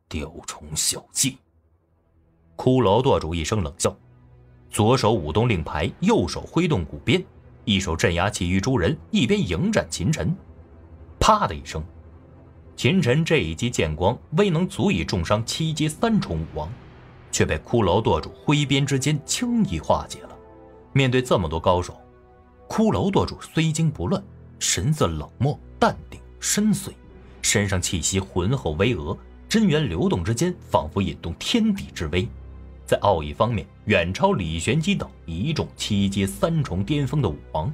雕虫小技。骷髅舵主一声冷笑，左手舞动令牌，右手挥动鼓鞭，一手镇压其余诸人，一边迎战秦尘。啪的一声，秦尘这一击剑光未能足以重伤七阶3重武王，却被骷髅舵主挥鞭之间轻易化解了。面对这么多高手，骷髅舵主虽惊不乱，神色冷漠淡定深邃，身上气息浑厚巍峨，真元流动之间仿佛引动天地之威，在奥义方面远超李玄机等一众7阶3重巅峰的武王。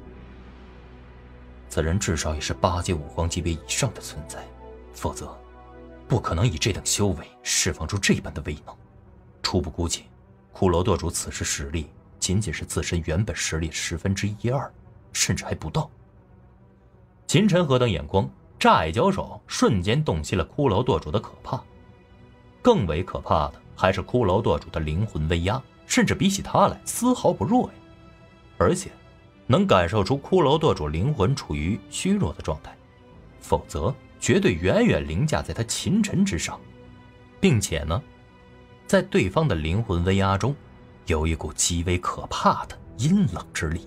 此人至少也是8阶武皇级别以上的存在，否则不可能以这等修为释放出这般的威能。初步估计，骷髅舵主此时实力仅仅是自身原本实力1/10-1/2，甚至还不到。秦尘何等眼光，乍一交手瞬间洞悉了骷髅舵主的可怕。更为可怕的还是骷髅舵主的灵魂威压，甚至比起他来丝毫不弱呀。而且能感受出骷髅舵主灵魂处于虚弱的状态，否则绝对远远凌驾在他秦尘之上。并且呢，在对方的灵魂威压中有一股极为可怕的阴冷之力。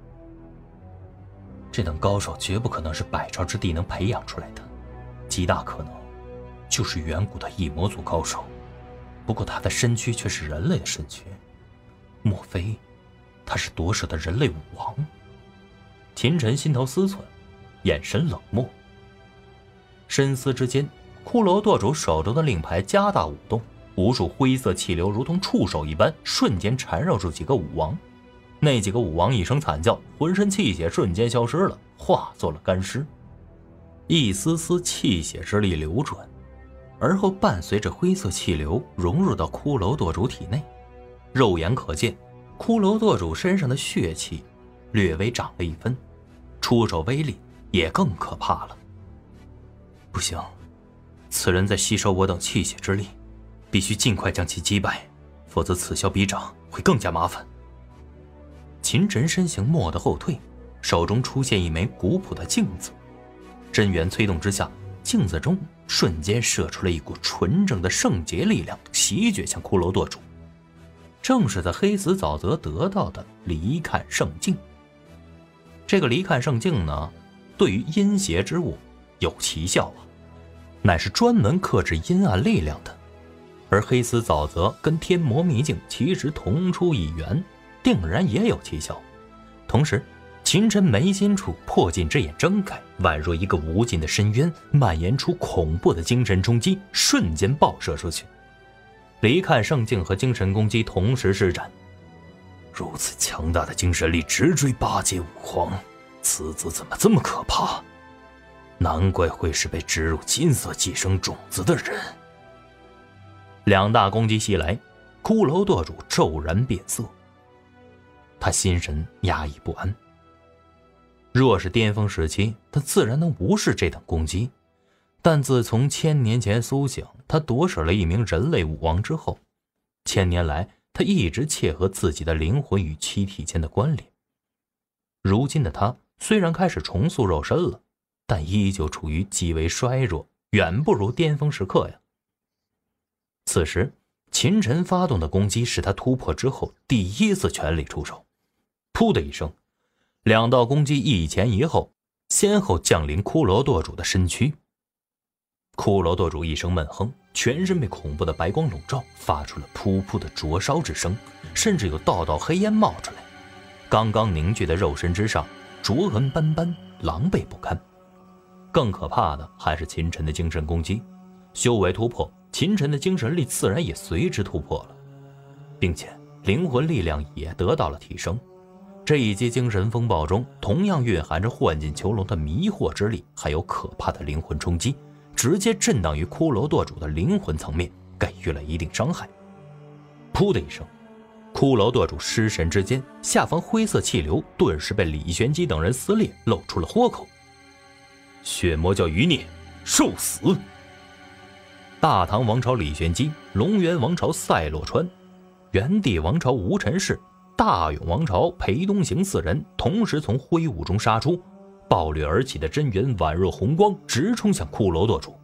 这等高手绝不可能是百朝之地能培养出来的，极大可能就是远古的异魔族高手。不过他的身躯却是人类的身躯，莫非他是夺舍的人类武王？秦尘心头思忖，眼神冷漠。深思之间，骷髅舵主手中的令牌加大舞动，无数灰色气流如同触手一般，瞬间缠绕住几个武王。那几个武王一声惨叫，浑身气血瞬间消失了，化作了干尸。一丝丝气血之力流转，而后伴随着灰色气流融入到骷髅舵主体内。肉眼可见，骷髅舵主身上的血气略微涨了一分，出手威力也更可怕了。不行，此人在吸收我等气血之力，必须尽快将其击败，否则此消彼长，会更加麻烦。秦尘身形蓦地后退，手中出现一枚古朴的镜子，真元催动之下，镜子中瞬间射出了一股纯正的圣洁力量，席卷向骷髅舵主。正是在黑死沼泽得到的离看圣镜。这个离看圣镜呢，对于阴邪之物有奇效啊，乃是专门克制阴暗力量的。而黑死沼泽跟天魔秘境其实同出一源，定然也有奇效。同时，秦尘眉心处破镜之眼睁开，宛若一个无尽的深渊，蔓延出恐怖的精神冲击，瞬间爆射出去。离看圣镜和精神攻击同时施展，如此强大的精神力直追8阶武皇，此子怎么这么可怕？难怪会是被植入金色寄生种子的人。两大攻击袭来，骷髅舵主骤然变色，他心神压抑不安。若是巅峰时期，他自然能无视这等攻击，但自从1000年前苏醒，他夺舍了一名人类武王之后，1000年来他一直切合自己的灵魂与躯体间的关联。如今的他虽然开始重塑肉身了，但依旧处于极为衰弱，远不如巅峰时刻呀。此时秦尘发动的攻击是他突破之后第一次全力出手。噗的一声，两道攻击一前一后，先后降临骷髅舵主的身躯。骷髅舵主一声闷哼，全身被恐怖的白光笼罩，发出了噗噗的灼烧之声，甚至有道道黑烟冒出来。刚刚凝聚的肉身之上灼痕斑斑，狼狈不堪。更可怕的还是秦尘的精神攻击，修为突破，秦尘的精神力自然也随之突破了，并且灵魂力量也得到了提升。这一击精神风暴中同样蕴含着幻境囚笼的迷惑之力，还有可怕的灵魂冲击，直接震荡于骷髅舵主的灵魂层面，给予了一定伤害。噗的一声，骷髅舵主失神之间，下方灰色气流顿时被李玄机等人撕裂，露出了豁口。血魔教余孽，受死！大唐王朝李玄机，龙源王朝赛洛川，元帝王朝吴陈氏，大永王朝裴东行4人同时从灰雾中杀出，暴掠而起的真元宛若红光，直冲向骷髅舵主。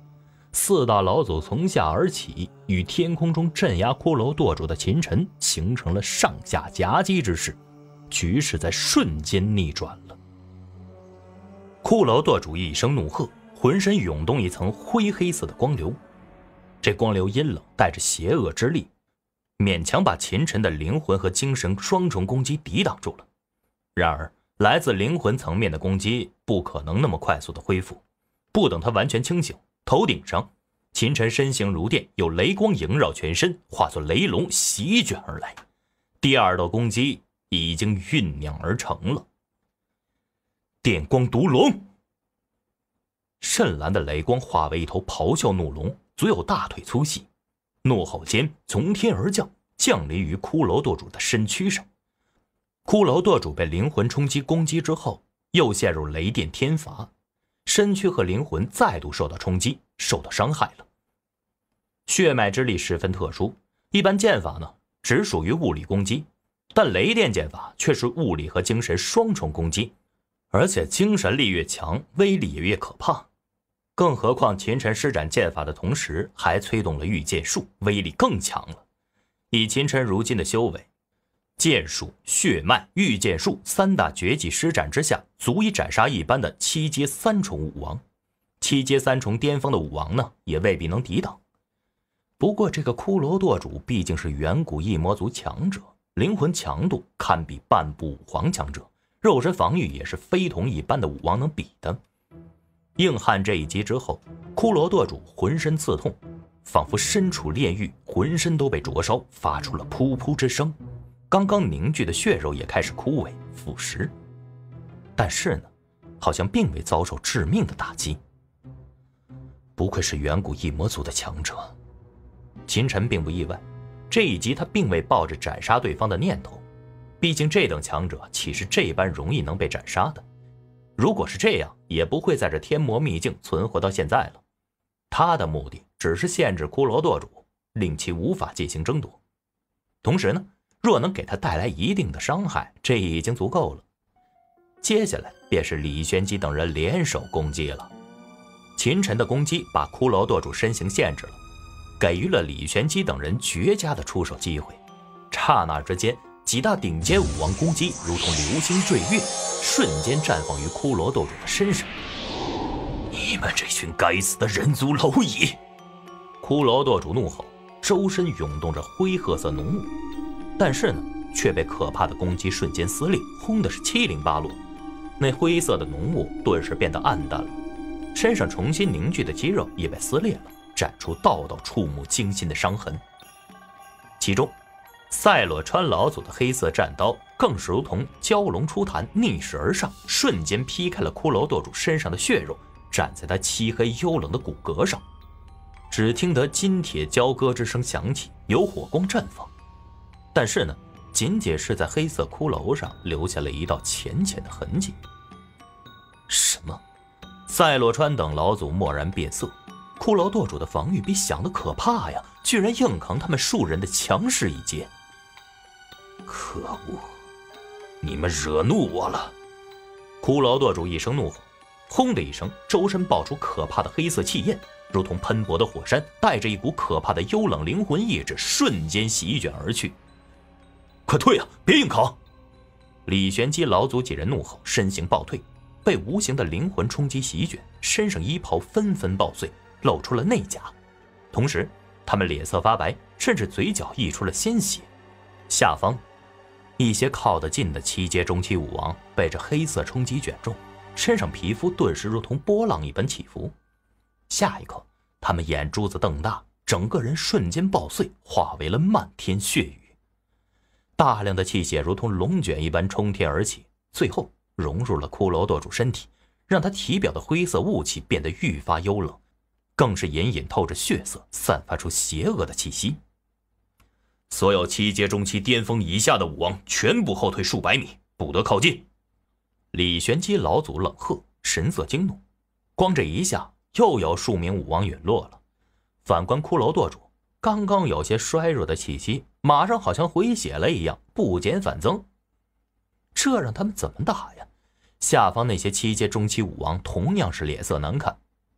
四大老祖从下而起，与天空中镇压骷髅舵主的秦尘形成了上下夹击之势，局势在瞬间逆转了。骷髅舵主一声怒喝，浑身涌动一层灰黑色的光流，这光流阴冷，带着邪恶之力，勉强把秦尘的灵魂和精神双重攻击抵挡住了。然而来自灵魂层面的攻击不可能那么快速的恢复，不等他完全清醒，头顶上秦尘身形如电，有雷光萦绕全身，化作雷龙席卷而来。第二道攻击已经酝酿而成了。电光毒龙，深蓝的雷光化为一头咆哮怒龙，足有大腿粗细，怒吼间从天而降，降临于骷髅舵主的身躯上。骷髅舵主被灵魂冲击攻击之后，又陷入雷电天罚，身躯和灵魂再度受到冲击，受到伤害了。血脉之力十分特殊，一般剑法呢只属于物理攻击，但雷电剑法却是物理和精神双重攻击，而且精神力越强，威力也越可怕。更何况秦尘施展剑法的同时，还催动了御剑术，威力更强了。以秦尘如今的修为，剑术、血脉、御剑术三大绝技施展之下，足以斩杀一般的七阶三重武王。七阶三重巅峰的武王呢，也未必能抵挡。不过这个骷髅舵主毕竟是远古异魔族强者，灵魂强度堪比半步武皇强者，肉身防御也是非同一般的武王能比的。硬汉这一击之后，骷髅舵主浑身刺痛，仿佛身处炼狱，浑身都被灼烧，发出了噗噗之声。刚刚凝聚的血肉也开始枯萎腐蚀，但是呢，好像并未遭受致命的打击。不愧是远古异魔族的强者，秦尘并不意外，这一击他并未抱着斩杀对方的念头，毕竟这等强者岂是这般容易能被斩杀的？如果是这样，也不会在这天魔秘境存活到现在了。他的目的只是限制骷髅舵主，令其无法进行争夺。同时呢，若能给他带来一定的伤害，这已经足够了。接下来便是李玄机等人联手攻击了。秦尘的攻击把骷髅舵主身形限制了，给予了李玄机等人绝佳的出手机会。刹那之间，几大顶尖武王攻击如同流星坠月，瞬间绽放于骷髅舵主的身上。你们这群该死的人族蝼蚁！骷髅舵主怒吼，周身涌动着灰褐色浓雾，但是呢，却被可怕的攻击瞬间撕裂，轰的是七零八落。那灰色的浓雾顿时变得暗淡了，身上重新凝聚的肌肉也被撕裂了，展出道道触目惊心的伤痕。其中赛洛川老祖的黑色战刀更是如同蛟龙出潭，逆势而上，瞬间劈开了骷髅舵主身上的血肉，斩在他漆黑幽冷的骨骼上。只听得金铁交割之声响起，有火光绽放，但是呢，仅仅是在黑色骷髅上留下了一道浅浅的痕迹。什么？赛洛川等老祖蓦然变色，骷髅舵主的防御比想的可怕呀，居然硬扛他们数人的强势一击。可恶，你们惹怒我了！骷髅舵主一声怒吼，轰的一声，周身爆出可怕的黑色气焰，如同喷薄的火山，带着一股可怕的幽冷灵魂意志，瞬间席卷而去。快退啊，别硬扛！李玄机老祖几人怒吼，身形暴退，被无形的灵魂冲击席卷，身上衣袍纷纷爆碎，露出了内甲。同时他们脸色发白，甚至嘴角溢出了鲜血。下方一些靠得近的七阶中期武王被这黑色冲击卷中，身上皮肤顿时如同波浪一般起伏。下一刻，他们眼珠子瞪大，整个人瞬间爆碎，化为了漫天血雨。大量的气血如同龙卷一般冲天而起，最后融入了骷髅舵主身体，让他体表的灰色雾气变得愈发幽冷，更是隐隐透着血色，散发出邪恶的气息。所有七阶中期巅峰以下的武王全部后退数百米，不得靠近。李玄机老祖冷喝，神色惊怒。光这一下，又有数名武王陨落了。反观骷髅舵主，刚刚有些衰弱的气息，马上好像回血了一样，不减反增。这让他们怎么打呀？下方那些七阶中期武王同样是脸色难看，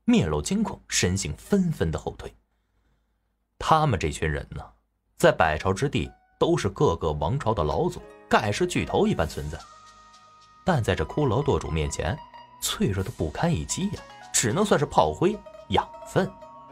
面露惊恐，身形纷纷的后退。他们这群人呢，在百朝之地都是各个王朝的老祖，盖世巨头一般存在，但在这骷髅舵主面前，脆弱的不堪一击呀，只能算是炮灰养分。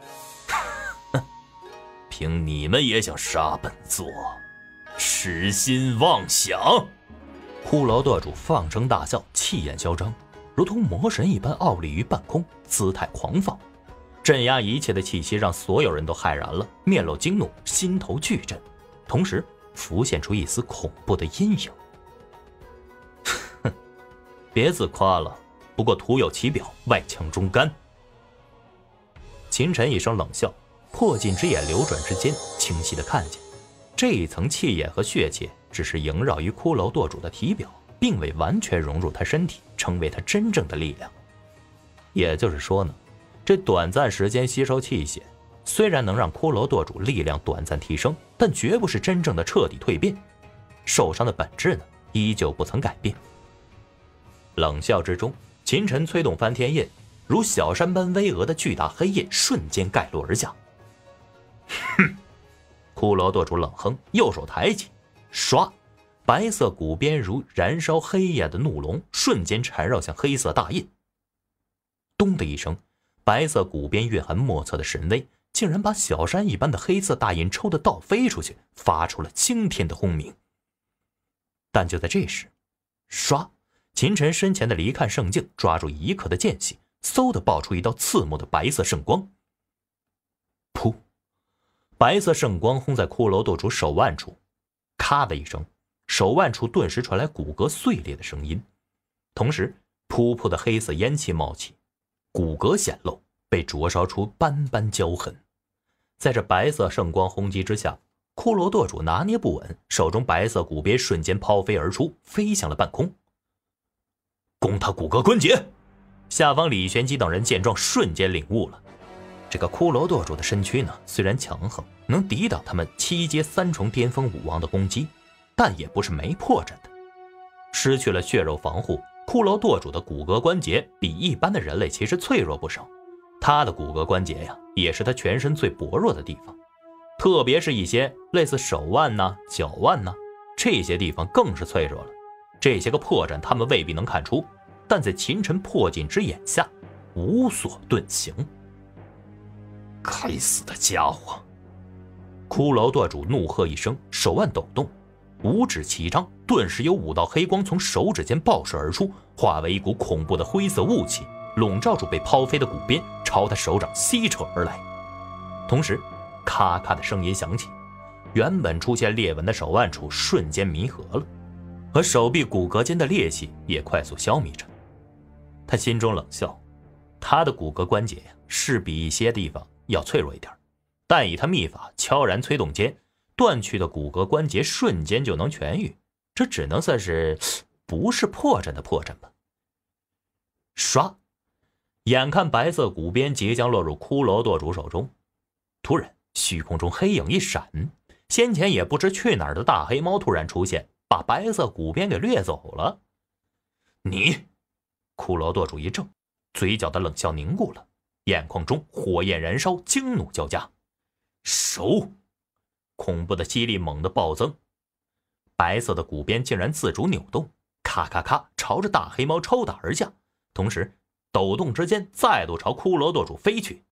凭你们也想杀本座，痴心妄想！骷髅舵主放声大笑，气焰嚣张，如同魔神一般傲立于半空，姿态狂放，镇压一切的气息让所有人都骇然了，面露惊怒，心头巨震，同时浮现出一丝恐怖的阴影。哼，别自夸了，不过徒有其表，外强中干。秦晨一声冷笑，破镜之眼流转之间，清晰地看见这一层气焰和血气只是萦绕于骷髅舵主的体表，并未完全融入他身体，成为他真正的力量。也就是说呢，这短暂时间吸收气血，虽然能让骷髅舵主力量短暂提升，但绝不是真正的彻底蜕变。受伤的本质呢，依旧不曾改变。冷笑之中，秦晨催动翻天印，如小山般巍峨的巨大黑印瞬间盖落而下。哼！骷髅舵主冷哼，右手抬起，唰！白色骨边如燃烧黑夜的怒龙，瞬间缠绕向黑色大印。咚的一声，白色骨边蕴含莫测的神威，竟然把小山一般的黑色大印抽得倒飞出去，发出了惊天的轰鸣。但就在这时，唰！秦晨身前的离看圣镜抓住一刻的间隙，嗖地爆出一道刺目的白色圣光。噗！白色圣光轰在骷髅舵主手腕处，咔的一声，手腕处顿时传来骨骼碎裂的声音，同时噗噗的黑色烟气冒起，骨骼显露，被灼烧出斑斑焦痕。在这白色圣光轰击之下，骷髅舵主拿捏不稳，手中白色骨鳖瞬间抛飞而出，飞向了半空。攻他骨骼关节！下方李玄基等人见状，瞬间领悟了。这个骷髅舵主的身躯呢，虽然强横，能抵挡他们7阶3重巅峰武王的攻击，但也不是没破绽的。失去了血肉防护，骷髅舵主的骨骼关节比一般的人类其实脆弱不少。他的骨骼关节呀，也是他全身最薄弱的地方，特别是一些类似手腕呐、脚腕呐，这些地方更是脆弱了。这些个破绽他们未必能看出，但在秦晨破镜之眼下，无所遁形。该死的家伙！骷髅舵主怒喝一声，手腕抖动，5指齐张，顿时有5道黑光从手指间爆射而出，化为一股恐怖的灰色雾气，笼罩住被抛飞的骨边，朝他手掌吸扯而来。同时，咔咔的声音响起，原本出现裂纹的手腕处瞬间弥合了，和手臂骨骼间的裂隙也快速消弭着。他心中冷笑，他的骨骼关节呀，是比一些地方要脆弱一点，但以他秘法悄然催动间，断去的骨骼关节瞬间就能痊愈，这只能算是不是破绽的破绽吧。唰！眼看白色骨鞭即将落入骷髅舵主手中，突然虚空中黑影一闪，先前也不知去哪儿的大黑猫突然出现，把白色骨鞭给掠走了。你！骷髅舵主一怔，嘴角的冷笑凝固了，眼眶中火焰燃烧，惊怒交加。手！恐怖的吸力猛地暴增，白色的骨鞭竟然自主扭动，咔咔咔朝着大黑猫抽打而下，同时抖动之间再度朝骷髅舵主飞去，